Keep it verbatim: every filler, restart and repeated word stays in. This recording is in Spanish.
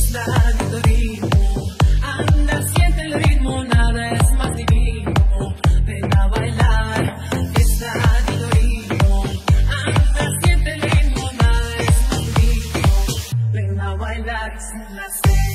extraño ritmo. Anda, siente el ritmo, nada es más divino. Ven a bailar, extraño ritmo. Anda, siente el ritmo, nada es más divino. Ven a bailar, sin hacer.